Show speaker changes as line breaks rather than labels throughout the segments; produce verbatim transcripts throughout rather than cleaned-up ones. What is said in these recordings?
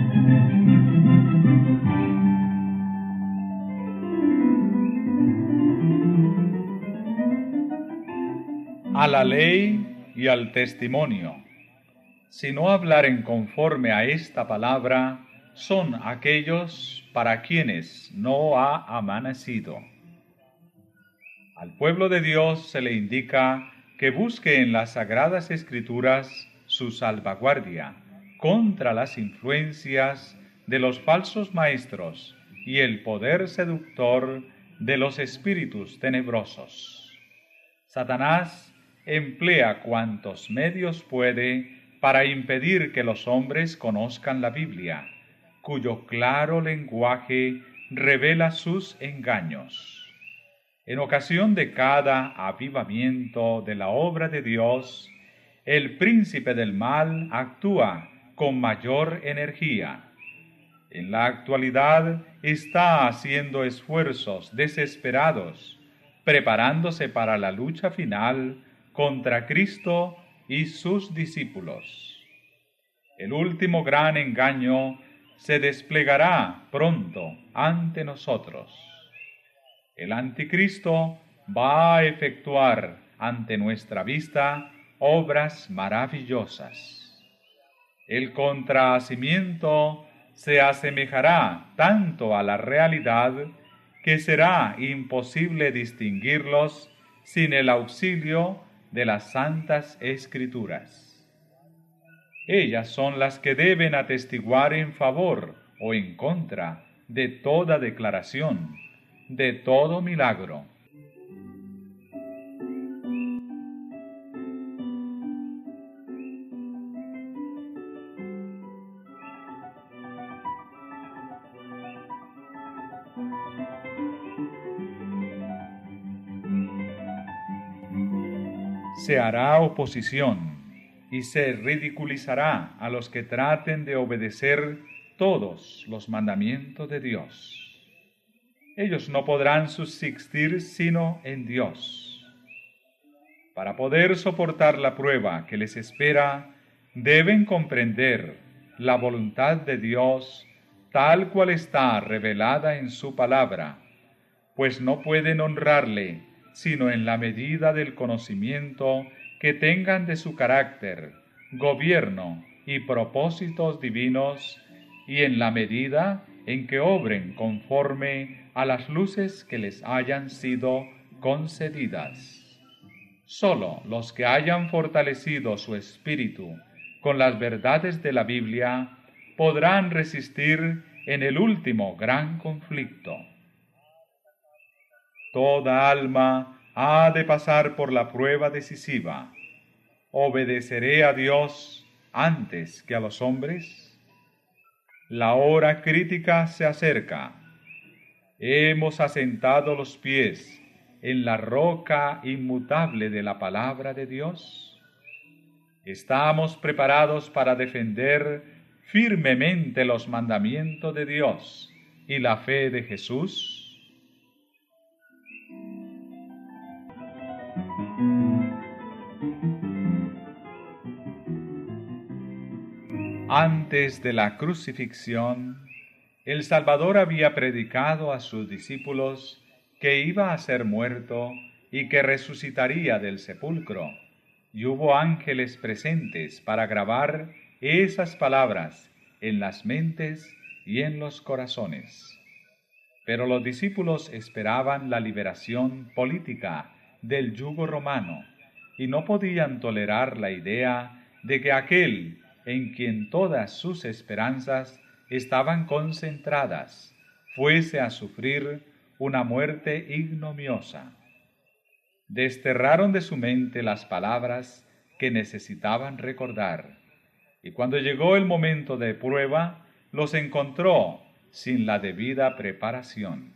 A la ley y al testimonio. Si no hablaren conforme a esta palabra, son aquellos para quienes no ha amanecido. Al pueblo de Dios se le indica que busque en las Sagradas Escrituras su salvaguardia contra las influencias de los falsos maestros y el poder seductor de los espíritus tenebrosos. Satanás emplea cuantos medios puede para impedir que los hombres conozcan la Biblia, cuyo claro lenguaje revela sus engaños. En ocasión de cada avivamiento de la obra de Dios, el príncipe del mal actúa con mayor energía. En la actualidad está haciendo esfuerzos desesperados, preparándose para la lucha final contra Cristo y sus discípulos. El último gran engaño se desplegará pronto ante nosotros. El anticristo va a efectuar ante nuestra vista obras maravillosas. El contrahacimiento se asemejará tanto a la realidad que será imposible distinguirlos sin el auxilio de las Santas Escrituras. Ellas son las que deben atestiguar en favor o en contra de toda declaración, de todo milagro. Se hará oposición y se ridiculizará a los que traten de obedecer todos los mandamientos de Dios. Ellos no podrán subsistir sino en Dios. Para poder soportar la prueba que les espera, deben comprender la voluntad de Dios tal cual está revelada en su palabra, pues no pueden honrarle sino en la medida del conocimiento que tengan de su carácter, gobierno y propósitos divinos, y en la medida en que obren conforme a las luces que les hayan sido concedidas. Sólo los que hayan fortalecido su espíritu con las verdades de la Biblia podrán resistir en el último gran conflicto. Toda alma ha de pasar por la prueba decisiva. ¿Obedeceré a Dios antes que a los hombres? La hora crítica se acerca. Hemos asentado los pies en la roca inmutable de la palabra de Dios. ¿Estamos preparados para defender firmemente los mandamientos de Dios y la fe de Jesús? Antes de la crucifixión, el Salvador había predicado a sus discípulos que iba a ser muerto y que resucitaría del sepulcro, y hubo ángeles presentes para grabar esas palabras en las mentes y en los corazones. Pero los discípulos esperaban la liberación política del yugo romano y no podían tolerar la idea de que aquel en quien todas sus esperanzas estaban concentradas fuese a sufrir una muerte ignominiosa. Desterraron de su mente las palabras que necesitaban recordar, y cuando llegó el momento de prueba, los encontró sin la debida preparación.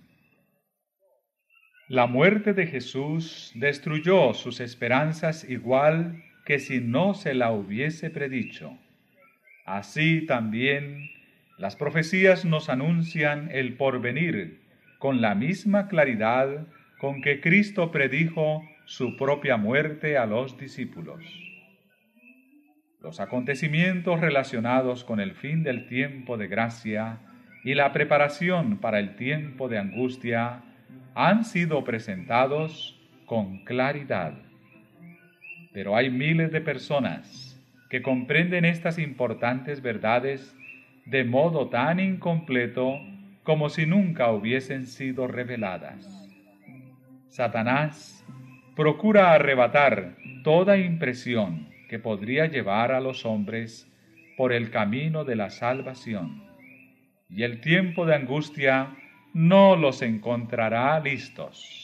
La muerte de Jesús destruyó sus esperanzas igual que si no se la hubiese predicho. Así también las profecías nos anuncian el porvenir con la misma claridad con que Cristo predijo su propia muerte a los discípulos. Los acontecimientos relacionados con el fin del tiempo de gracia y la preparación para el tiempo de angustia han sido presentados con claridad. Pero hay miles de personas que comprenden estas importantes verdades de modo tan incompleto como si nunca hubiesen sido reveladas. Satanás procura arrebatar toda impresión que podría llevar a los hombres por el camino de la salvación, y el tiempo de angustia no los encontrará listos.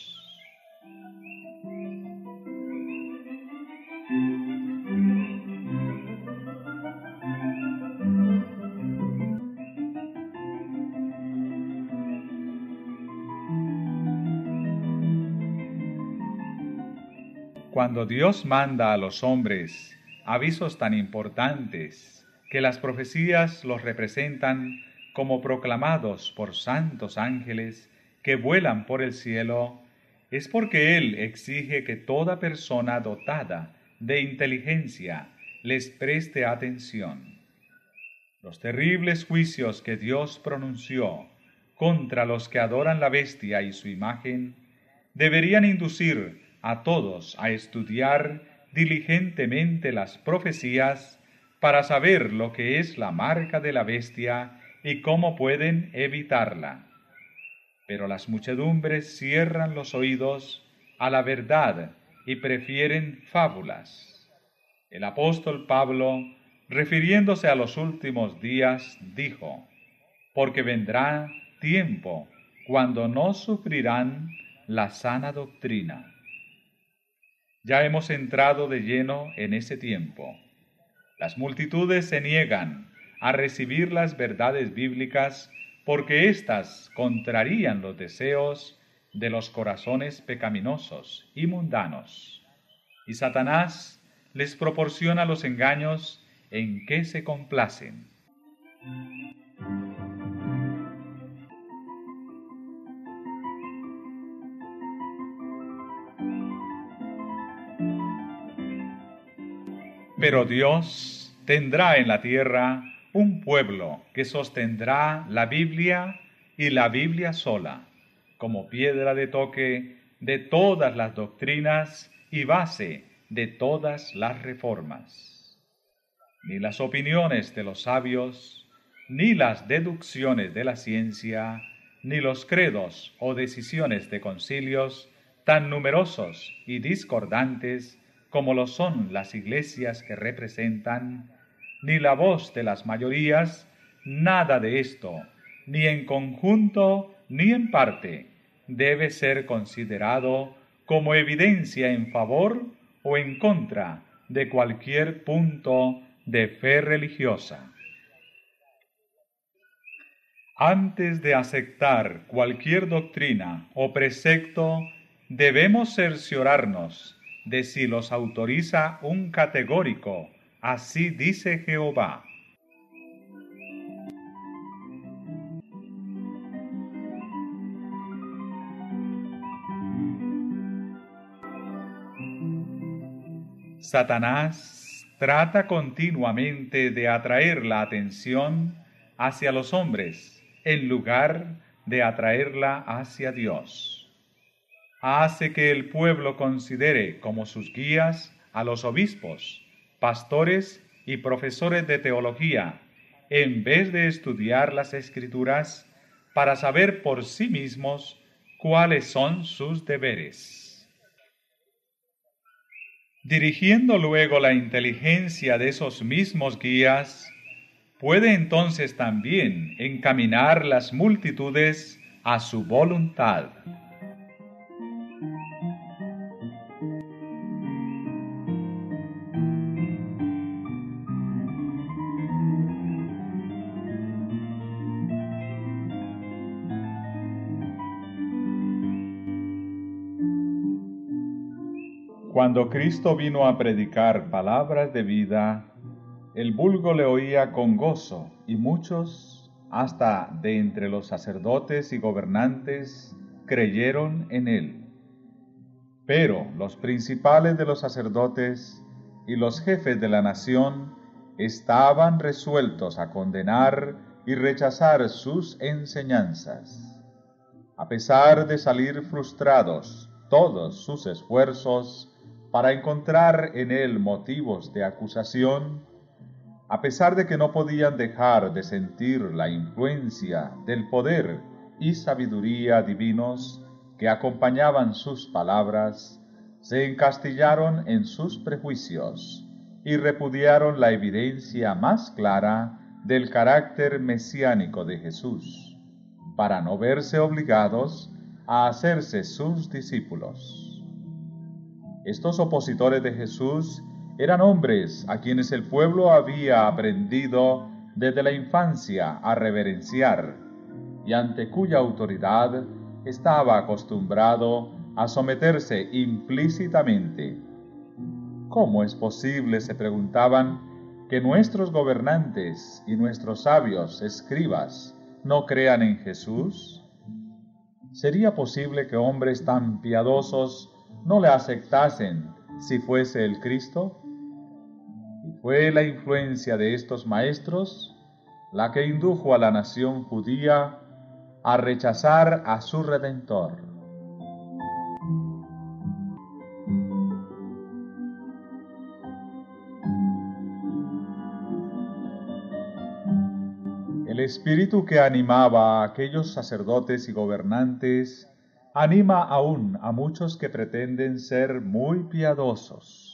Cuando Dios manda a los hombres avisos tan importantes que las profecías los representan como proclamados por santos ángeles que vuelan por el cielo, es porque Él exige que toda persona dotada de inteligencia les preste atención. Los terribles juicios que Dios pronunció contra los que adoran la bestia y su imagen deberían inducir a todos a estudiar diligentemente las profecías para saber lo que es la marca de la bestia y cómo pueden evitarla. Pero las muchedumbres cierran los oídos a la verdad y prefieren fábulas. El apóstol Pablo, refiriéndose a los últimos días, dijo: porque vendrá tiempo cuando no sufrirán la sana doctrina. Ya hemos entrado de lleno en ese tiempo. Las multitudes se niegan a recibir las verdades bíblicas porque éstas contrarían los deseos de los corazones pecaminosos y mundanos, y Satanás les proporciona los engaños en que se complacen. Pero Dios tendrá en la tierra un pueblo que sostendrá la Biblia y la Biblia sola, como piedra de toque de todas las doctrinas y base de todas las reformas. Ni las opiniones de los sabios, ni las deducciones de la ciencia, ni los credos o decisiones de concilios tan numerosos y discordantes como lo son las iglesias que representan, ni la voz de las mayorías, nada de esto, ni en conjunto ni en parte, debe ser considerado como evidencia en favor o en contra de cualquier punto de fe religiosa. Antes de aceptar cualquier doctrina o precepto, debemos cerciorarnos de si los autoriza un categórico, así dice Jehová. Satanás trata continuamente de atraer la atención hacia los hombres en lugar de atraerla hacia Dios. Hace que el pueblo considere como sus guías a los obispos, pastores y profesores de teología, en vez de estudiar las Escrituras para saber por sí mismos cuáles son sus deberes. Dirigiendo luego la inteligencia de esos mismos guías, puede entonces también encaminar las multitudes a su voluntad. Cuando Cristo vino a predicar palabras de vida, el vulgo le oía con gozo, y muchos, hasta de entre los sacerdotes y gobernantes, creyeron en él. Pero los principales de los sacerdotes y los jefes de la nación estaban resueltos a condenar y rechazar sus enseñanzas. A pesar de salir frustrados todos sus esfuerzos para encontrar en él motivos de acusación, a pesar de que no podían dejar de sentir la influencia del poder y sabiduría divinos que acompañaban sus palabras, se encastillaron en sus prejuicios y repudiaron la evidencia más clara del carácter mesiánico de Jesús, para no verse obligados a hacerse sus discípulos. Estos opositores de Jesús eran hombres a quienes el pueblo había aprendido desde la infancia a reverenciar y ante cuya autoridad estaba acostumbrado a someterse implícitamente. ¿Cómo es posible, se preguntaban, que nuestros gobernantes y nuestros sabios escribas no crean en Jesús? ¿Sería posible que hombres tan piadosos no le aceptasen si fuese el Cristo? Y fue la influencia de estos maestros la que indujo a la nación judía a rechazar a su Redentor. El espíritu que animaba a aquellos sacerdotes y gobernantes anima aún a muchos que pretenden ser muy piadosos.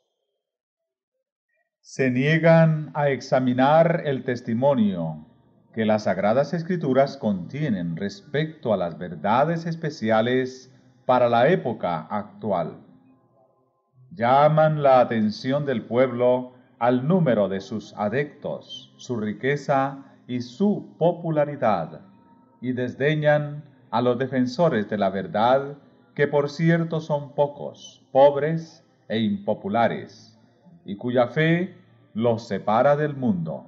Se niegan a examinar el testimonio que las Sagradas Escrituras contienen respecto a las verdades especiales para la época actual. Llaman la atención del pueblo al número de sus adeptos, su riqueza y su popularidad, y desdeñan a los defensores de la verdad, que por cierto son pocos, pobres e impopulares, y cuya fe los separa del mundo.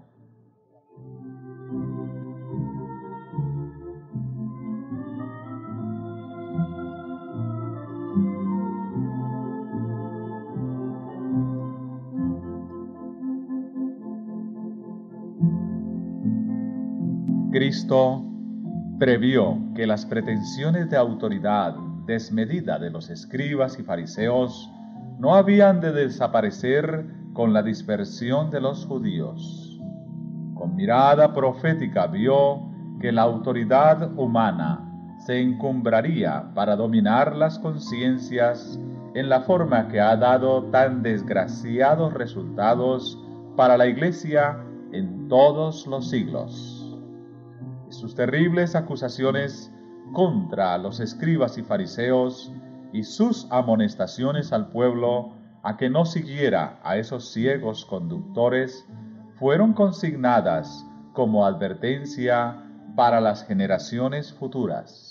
Cristo previó que las pretensiones de autoridad desmedida de los escribas y fariseos no habían de desaparecer con la dispersión de los judíos. Con mirada profética vio que la autoridad humana se encumbraría para dominar las conciencias en la forma que ha dado tan desgraciados resultados para la Iglesia en todos los siglos. Y sus terribles acusaciones contra los escribas y fariseos y sus amonestaciones al pueblo a que no siguiera a esos ciegos conductores fueron consignadas como advertencia para las generaciones futuras.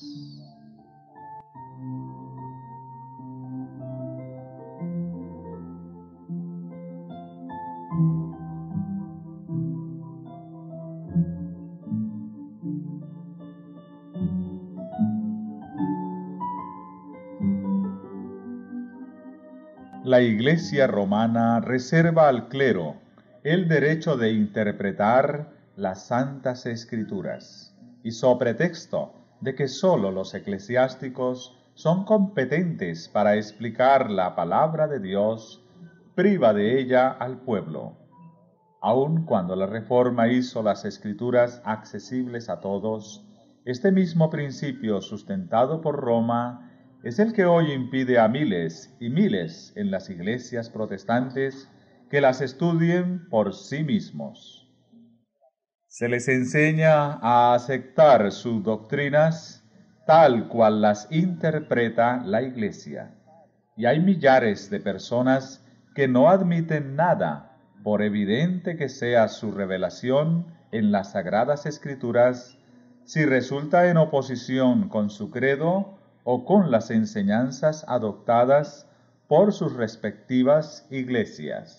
La Iglesia romana reserva al clero el derecho de interpretar las Santas Escrituras, y so pretexto de que sólo los eclesiásticos son competentes para explicar la palabra de Dios, priva de ella al pueblo. Aun cuando la Reforma hizo las Escrituras accesibles a todos, este mismo principio sustentado por Roma es el que hoy impide a miles y miles en las iglesias protestantes que las estudien por sí mismos. Se les enseña a aceptar sus doctrinas tal cual las interpreta la Iglesia, y hay millares de personas que no admiten nada, por evidente que sea su revelación en las Sagradas Escrituras, si resulta en oposición con su credo o con las enseñanzas adoptadas por sus respectivas iglesias.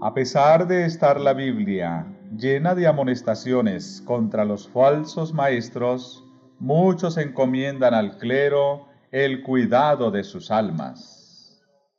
A pesar de estar la Biblia llena de amonestaciones contra los falsos maestros, muchos encomiendan al clero el cuidado de sus almas.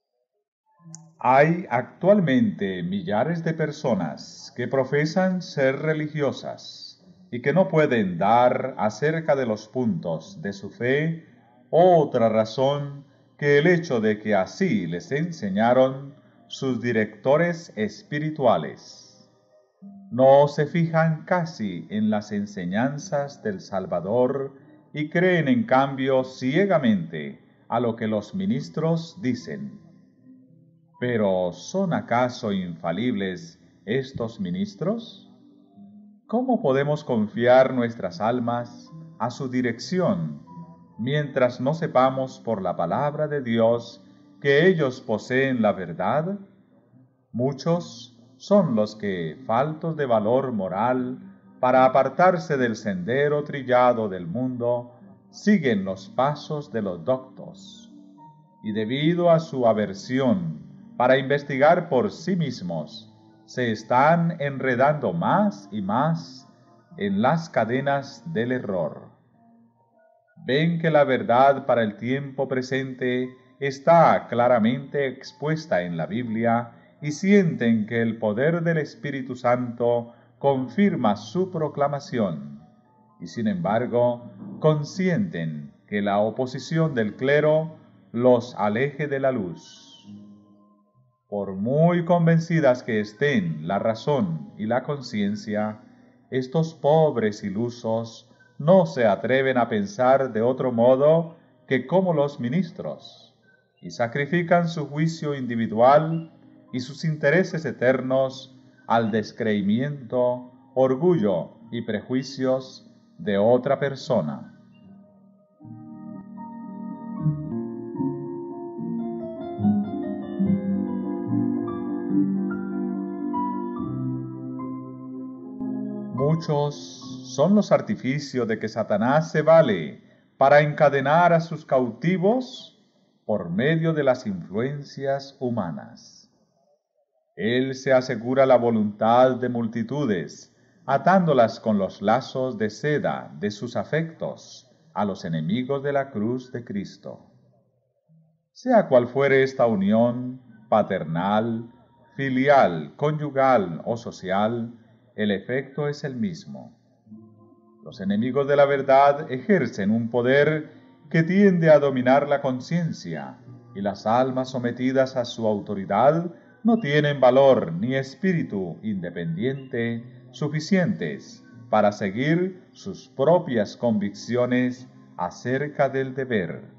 Hay actualmente millares de personas que profesan ser religiosas y que no pueden dar acerca de los puntos de su fe otra razón que el hecho de que así les enseñaron sus directores espirituales. No se fijan casi en las enseñanzas del Salvador y creen en cambio ciegamente a lo que los ministros dicen. ¿Pero son acaso infalibles estos ministros? ¿Cómo podemos confiar nuestras almas a su dirección mientras no sepamos por la palabra de Dios que ellos poseen la verdad? Muchos son los que, faltos de valor moral, para apartarse del sendero trillado del mundo, siguen los pasos de los doctos, y debido a su aversión para investigar por sí mismos, se están enredando más y más en las cadenas del error. Ven que la verdad para el tiempo presente está claramente expuesta en la Biblia y sienten que el poder del Espíritu Santo confirma su proclamación, y sin embargo consienten que la oposición del clero los aleje de la luz. Por muy convencidas que estén la razón y la conciencia, estos pobres ilusos no se atreven a pensar de otro modo que como los ministros, y sacrifican su juicio individual y sus intereses eternos al descreimiento, orgullo y prejuicios de otra persona. Muchos son los artificios de que Satanás se vale para encadenar a sus cautivos por medio de las influencias humanas. Él se asegura la voluntad de multitudes, atándolas con los lazos de seda de sus afectos a los enemigos de la cruz de Cristo. Sea cual fuere esta unión, paternal, filial, conyugal o social, el efecto es el mismo. Los enemigos de la verdad ejercen un poder que tiende a dominar la conciencia, y las almas sometidas a su autoridad no tienen valor ni espíritu independiente suficientes para seguir sus propias convicciones acerca del deber.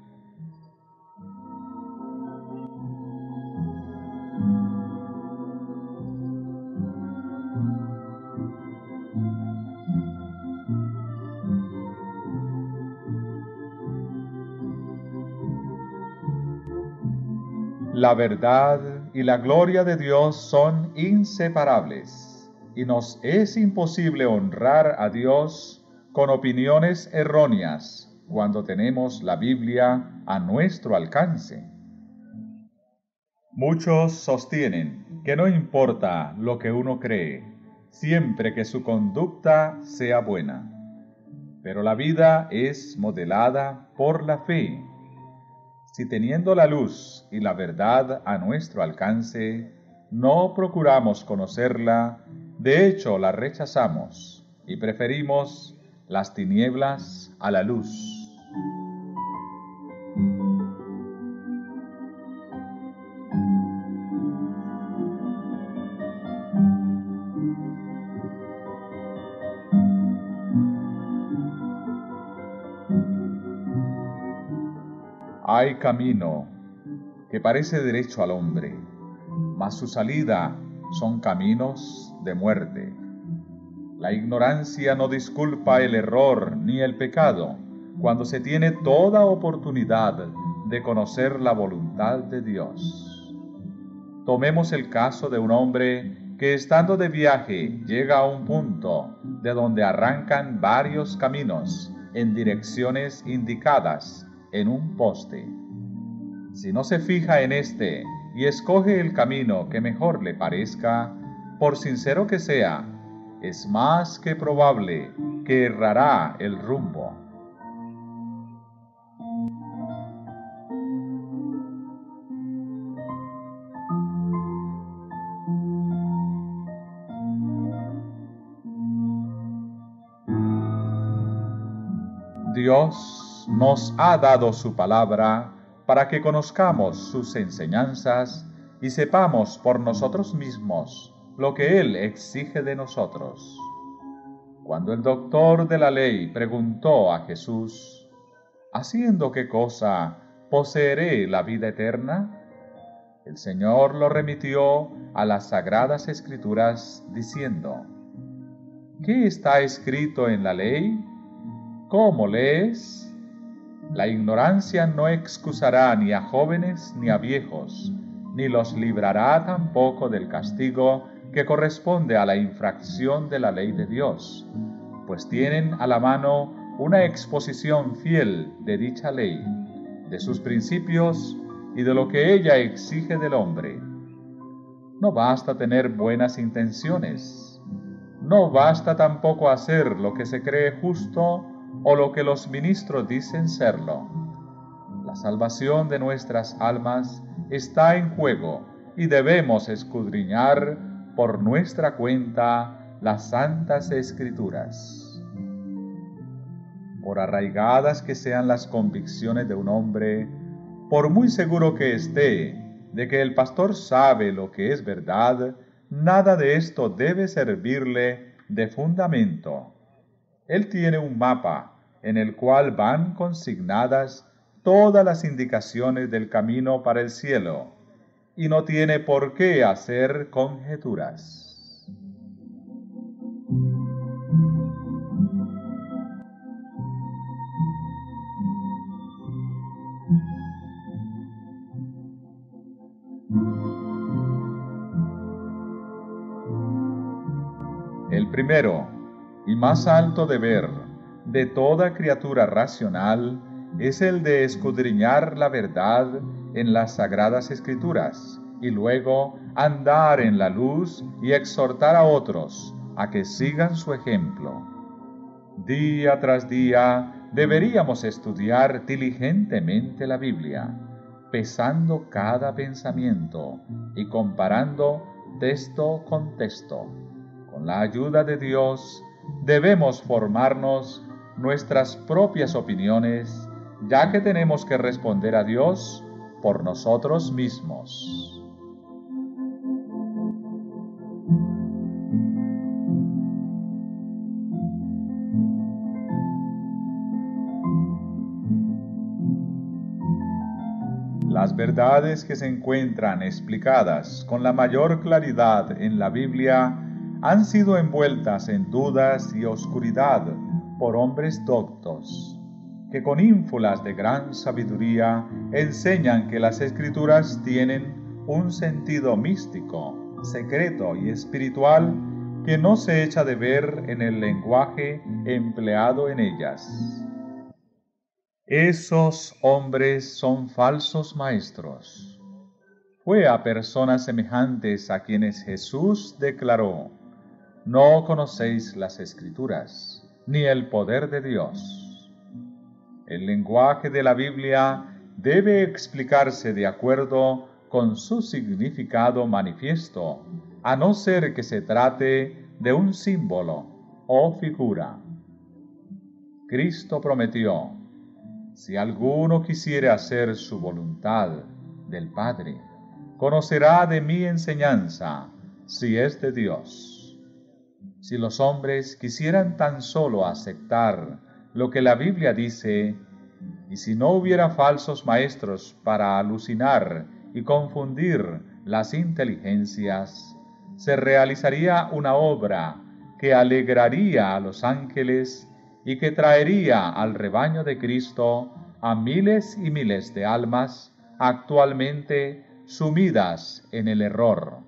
La verdad y la gloria de Dios son inseparables, y nos es imposible honrar a Dios con opiniones erróneas cuando tenemos la Biblia a nuestro alcance. Muchos sostienen que no importa lo que uno cree, siempre que su conducta sea buena. Pero la vida es modelada por la fe. Si teniendo la luz y la verdad a nuestro alcance, no procuramos conocerla, de hecho la rechazamos y preferimos las tinieblas a la luz. Hay camino que parece derecho al hombre, mas su salida son caminos de muerte. La ignorancia no disculpa el error ni el pecado cuando se tiene toda oportunidad de conocer la voluntad de Dios. Tomemos el caso de un hombre que estando de viaje llega a un punto de donde arrancan varios caminos en direcciones indicadas en un poste. Si no se fija en este y escoge el camino que mejor le parezca, por sincero que sea, es más que probable que errará el rumbo. Dios nos ha dado su palabra para que conozcamos sus enseñanzas y sepamos por nosotros mismos lo que Él exige de nosotros. Cuando el doctor de la ley preguntó a Jesús, ¿haciendo qué cosa poseeré la vida eterna?, el Señor lo remitió a las Sagradas Escrituras diciendo, ¿qué está escrito en la ley? ¿Cómo lees? La ignorancia no excusará ni a jóvenes ni a viejos, ni los librará tampoco del castigo que corresponde a la infracción de la ley de Dios, pues tienen a la mano una exposición fiel de dicha ley, de sus principios y de lo que ella exige del hombre. No basta tener buenas intenciones, no basta tampoco hacer lo que se cree justo o lo que los ministros dicen serlo. La salvación de nuestras almas está en juego y debemos escudriñar por nuestra cuenta las Santas Escrituras. Por arraigadas que sean las convicciones de un hombre, por muy seguro que esté de que el pastor sabe lo que es verdad, nada de esto debe servirle de fundamento. Él tiene un mapa en el cual van consignadas todas las indicaciones del camino para el cielo, y no tiene por qué hacer conjeturas. El primero y más alto deber de toda criatura racional es el de escudriñar la verdad en las Sagradas Escrituras y luego andar en la luz y exhortar a otros a que sigan su ejemplo. Día tras día deberíamos estudiar diligentemente la Biblia, pesando cada pensamiento y comparando texto con texto. Con la ayuda de Dios debemos formarnos nuestras propias opiniones, ya que tenemos que responder a Dios por nosotros mismos. Las verdades que se encuentran explicadas con la mayor claridad en la Biblia han sido envueltas en dudas y oscuridad por hombres doctos, que con ínfulas de gran sabiduría enseñan que las Escrituras tienen un sentido místico, secreto y espiritual que no se echa de ver en el lenguaje empleado en ellas. Esos hombres son falsos maestros. Fue a personas semejantes a quienes Jesús declaró: no conocéis las Escrituras, ni el poder de Dios. El lenguaje de la Biblia debe explicarse de acuerdo con su significado manifiesto, a no ser que se trate de un símbolo o figura. Cristo prometió: si alguno quisiere hacer su voluntad del Padre, conocerá de mi enseñanza, si es de Dios. Si los hombres quisieran tan solo aceptar lo que la Biblia dice, y si no hubiera falsos maestros para alucinar y confundir las inteligencias, se realizaría una obra que alegraría a los ángeles y que traería al rebaño de Cristo a miles y miles de almas actualmente sumidas en el error.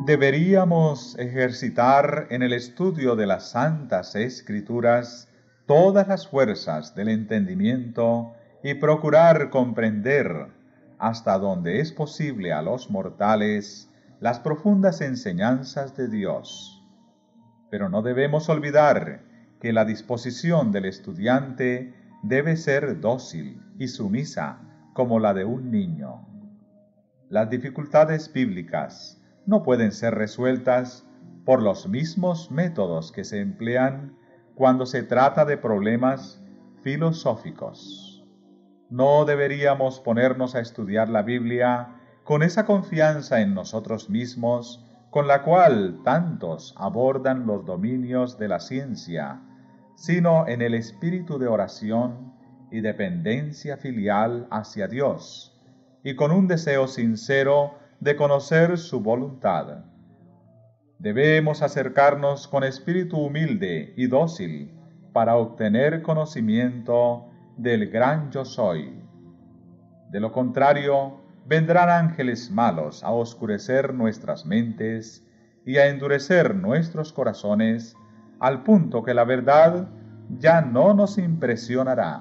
Deberíamos ejercitar en el estudio de las Santas Escrituras todas las fuerzas del entendimiento y procurar comprender, hasta donde es posible a los mortales, las profundas enseñanzas de Dios. Pero no debemos olvidar que la disposición del estudiante debe ser dócil y sumisa como la de un niño. Las dificultades bíblicas no pueden ser resueltas por los mismos métodos que se emplean cuando se trata de problemas filosóficos. No deberíamos ponernos a estudiar la Biblia con esa confianza en nosotros mismos con la cual tantos abordan los dominios de la ciencia, sino en el espíritu de oración y dependencia filial hacia Dios, y con un deseo sincero de conocer su voluntad. Debemos acercarnos con espíritu humilde y dócil para obtener conocimiento del gran Yo Soy. De lo contrario, vendrán ángeles malos a oscurecer nuestras mentes y a endurecer nuestros corazones al punto que la verdad ya no nos impresionará.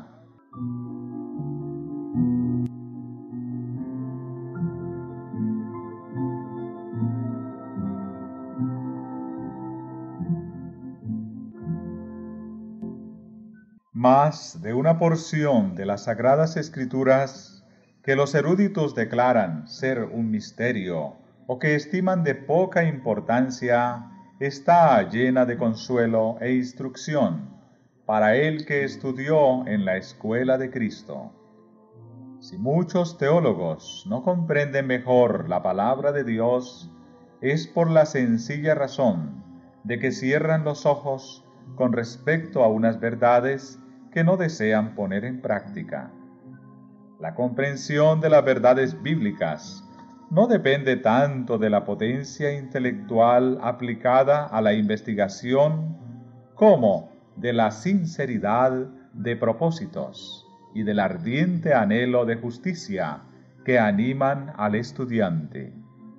Más de una porción de las Sagradas Escrituras que los eruditos declaran ser un misterio o que estiman de poca importancia está llena de consuelo e instrucción para el que estudió en la escuela de Cristo. Si muchos teólogos no comprenden mejor la palabra de Dios, es por la sencilla razón de que cierran los ojos con respecto a unas verdades que no desean poner en práctica. La comprensión de las verdades bíblicas no depende tanto de la potencia intelectual aplicada a la investigación como de la sinceridad de propósitos y del ardiente anhelo de justicia que animan al estudiante.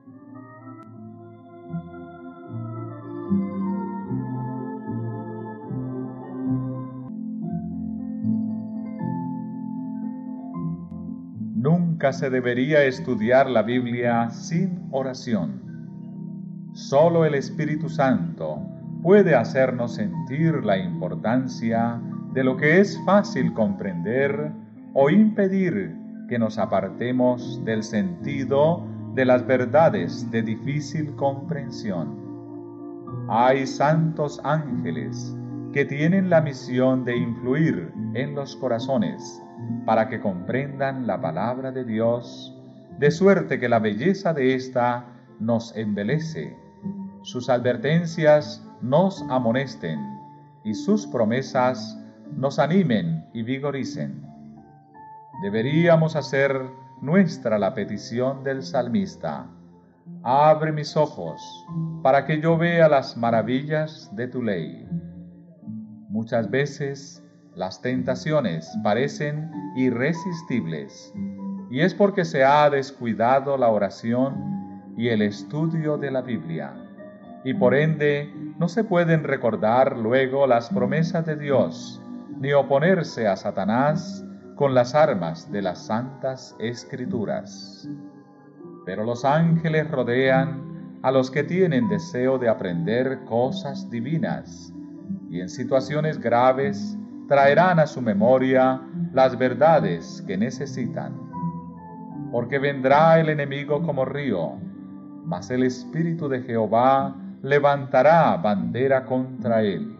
Nunca se debería estudiar la Biblia sin oración. Solo el Espíritu Santo puede hacernos sentir la importancia de lo que es fácil comprender o impedir que nos apartemos del sentido de las verdades de difícil comprensión. Hay santos ángeles que tienen la misión de influir en los corazones para que comprendan la palabra de Dios, de suerte que la belleza de ésta nos embelece, sus advertencias nos amonesten y sus promesas nos animen y vigoricen. Deberíamos hacer nuestra la petición del salmista: abre mis ojos para que yo vea las maravillas de tu ley. Muchas veces las tentaciones parecen irresistibles, y es porque se ha descuidado la oración y el estudio de la Biblia, y por ende no se pueden recordar luego las promesas de Dios, ni oponerse a Satanás con las armas de las Santas Escrituras. Pero los ángeles rodean a los que tienen deseo de aprender cosas divinas, y en situaciones graves traerán a su memoria las verdades que necesitan. Porque vendrá el enemigo como río, mas el Espíritu de Jehová levantará bandera contra él.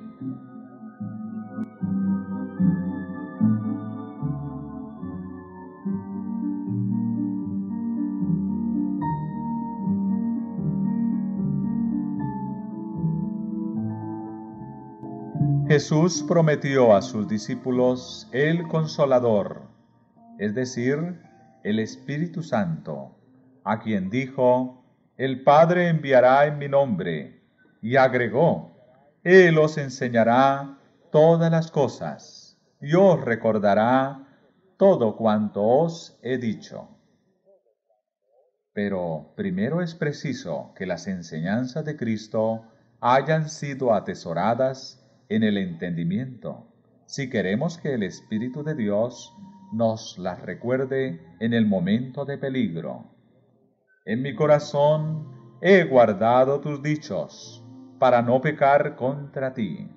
Jesús prometió a sus discípulos el Consolador, es decir, el Espíritu Santo, a quien dijo: el Padre enviará en mi nombre, y agregó: Él os enseñará todas las cosas, y os recordará todo cuanto os he dicho. Pero primero es preciso que las enseñanzas de Cristo hayan sido atesoradas en el entendimiento, si queremos que el Espíritu de Dios nos las recuerde en el momento de peligro. En mi corazón he guardado tus dichos, para no pecar contra ti.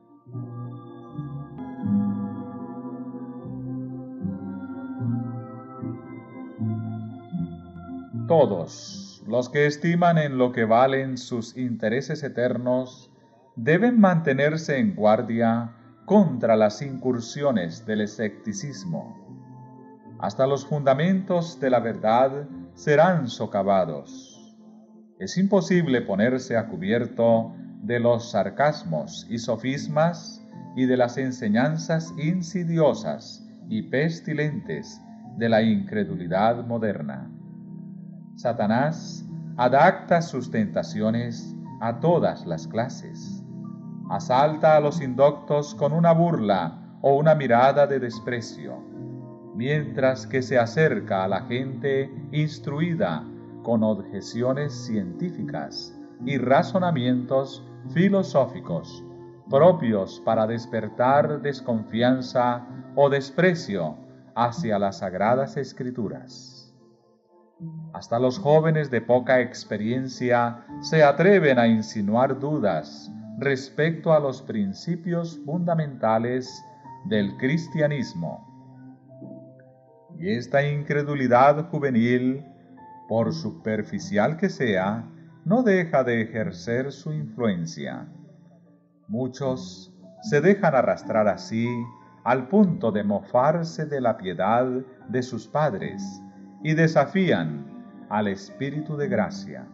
Todos los que estiman en lo que valen sus intereses eternos deben mantenerse en guardia contra las incursiones del escepticismo. Hasta los fundamentos de la verdad serán socavados. Es imposible ponerse a cubierto de los sarcasmos y sofismas y de las enseñanzas insidiosas y pestilentes de la incredulidad moderna. Satanás adapta sus tentaciones a todas las clases. Asalta a los indoctos con una burla o una mirada de desprecio, mientras que se acerca a la gente instruida con objeciones científicas y razonamientos filosóficos propios para despertar desconfianza o desprecio hacia las Sagradas Escrituras. Hasta los jóvenes de poca experiencia se atreven a insinuar dudas respecto a los principios fundamentales del cristianismo. Y esta incredulidad juvenil, por superficial que sea, no deja de ejercer su influencia. Muchos se dejan arrastrar así al punto de mofarse de la piedad de sus padres y desafían al Espíritu de gracia.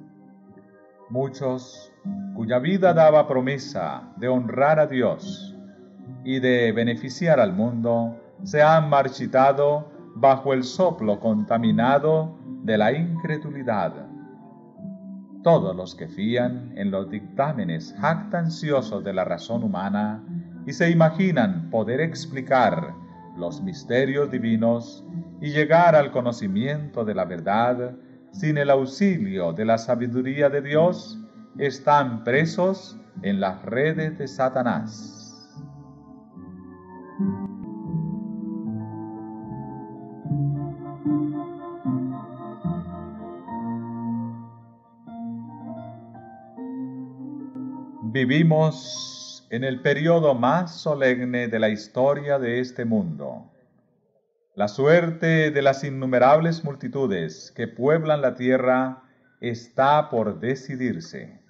Muchos, cuya vida daba promesa de honrar a Dios y de beneficiar al mundo, se han marchitado bajo el soplo contaminado de la incredulidad. Todos los que fían en los dictámenes jactanciosos de la razón humana y se imaginan poder explicar los misterios divinos y llegar al conocimiento de la verdad sin el auxilio de la sabiduría de Dios, están presos en las redes de Satanás. Vivimos en el periodo más solemne de la historia de este mundo. La suerte de las innumerables multitudes que pueblan la tierra está por decidirse.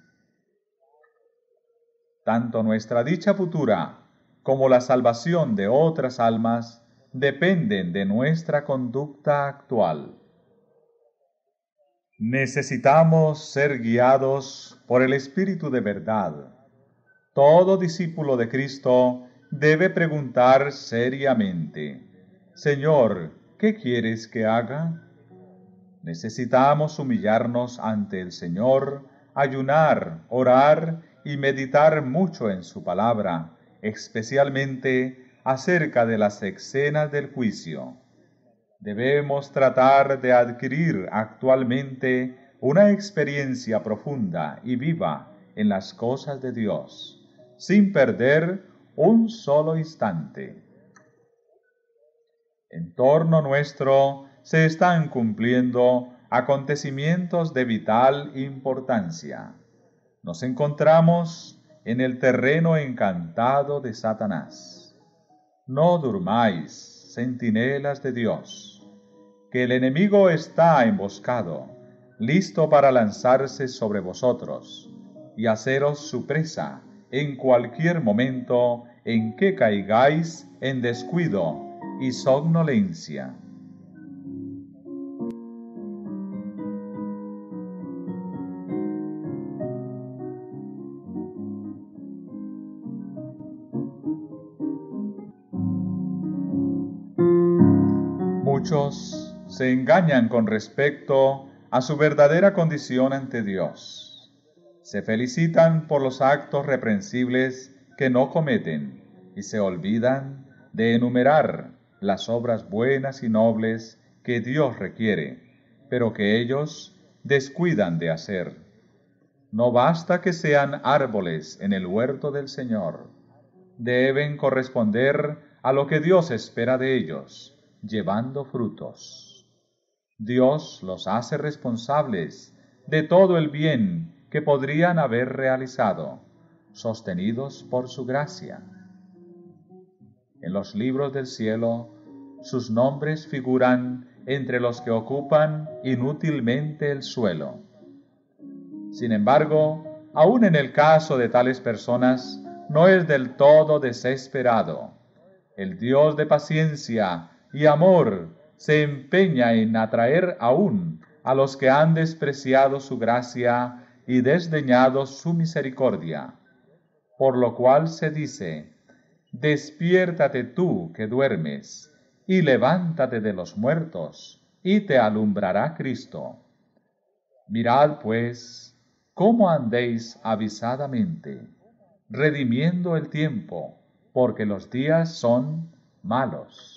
Tanto nuestra dicha futura como la salvación de otras almas dependen de nuestra conducta actual. Necesitamos ser guiados por el Espíritu de verdad. Todo discípulo de Cristo debe preguntar seriamente: Señor, ¿qué quieres que haga? Necesitamos humillarnos ante el Señor, ayunar, orar y meditar mucho en su palabra, especialmente acerca de las escenas del juicio. Debemos tratar de adquirir actualmente una experiencia profunda y viva en las cosas de Dios, sin perder un solo instante. En torno nuestro se están cumpliendo acontecimientos de vital importancia. Nos encontramos en el terreno encantado de Satanás. No durmáis, centinelas de Dios, que el enemigo está emboscado, listo para lanzarse sobre vosotros y haceros su presa en cualquier momento en que caigáis en descuido y somnolencia. Muchos se engañan con respecto a su verdadera condición ante Dios. Se felicitan por los actos reprensibles que no cometen y se olvidan de enumerar las obras buenas y nobles que Dios requiere pero que ellos descuidan de hacer. No basta que sean árboles en el huerto del Señor. Deben corresponder a lo que Dios espera de ellos, llevando frutos. Dios los hace responsables de todo el bien que podrían haber realizado, sostenidos por su gracia. En los libros del cielo, sus nombres figuran entre los que ocupan inútilmente el suelo. Sin embargo, aun en el caso de tales personas, no es del todo desesperado. El Dios de paciencia y amor se empeña en atraer aún a los que han despreciado su gracia y desdeñado su misericordia. Por lo cual se dice: despiértate tú que duermes, y levántate de los muertos, y te alumbrará Cristo. Mirad, pues, cómo andéis avisadamente, redimiendo el tiempo, porque los días son malos.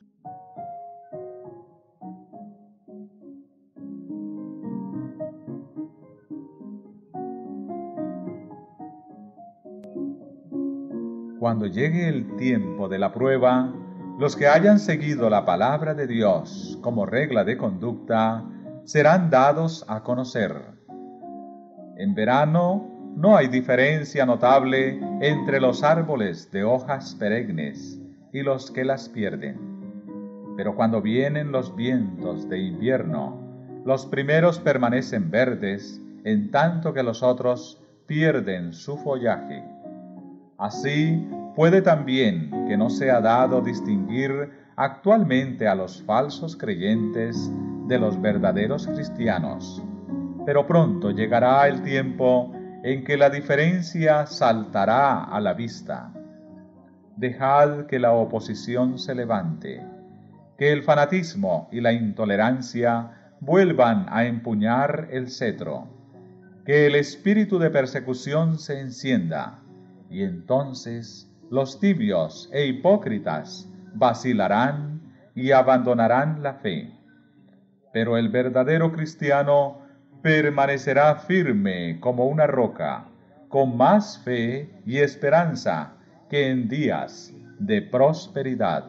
Cuando llegue el tiempo de la prueba, los que hayan seguido la palabra de Dios como regla de conducta serán dados a conocer. En verano no hay diferencia notable entre los árboles de hojas perennes y los que las pierden. Pero cuando vienen los vientos de invierno, los primeros permanecen verdes, en tanto que los otros pierden su follaje. Así puede también que no sea dado distinguir actualmente a los falsos creyentes de los verdaderos cristianos, pero pronto llegará el tiempo en que la diferencia saltará a la vista. Dejad que la oposición se levante, que el fanatismo y la intolerancia vuelvan a empuñar el cetro, que el espíritu de persecución se encienda, y entonces los tibios e hipócritas vacilarán y abandonarán la fe. Pero el verdadero cristiano permanecerá firme como una roca, con más fe y esperanza que en días de prosperidad.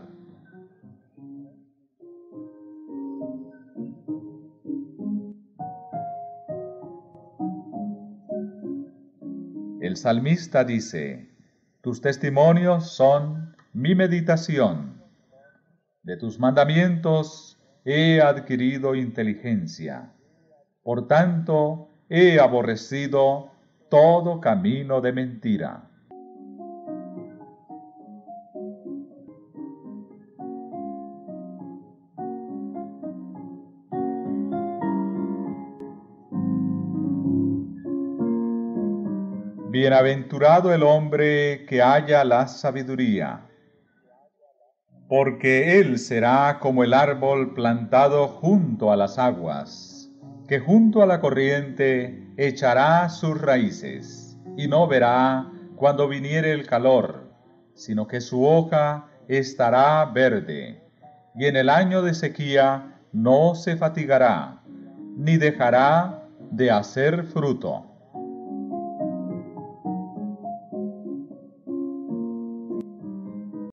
El salmista dice: tus testimonios son mi meditación. De tus mandamientos he adquirido inteligencia. Por tanto, he aborrecido todo camino de mentira. Bienaventurado el hombre que halla la sabiduría, porque él será como el árbol plantado junto a las aguas, que junto a la corriente echará sus raíces, y no verá cuando viniere el calor, sino que su hoja estará verde, y en el año de sequía no se fatigará, ni dejará de hacer fruto.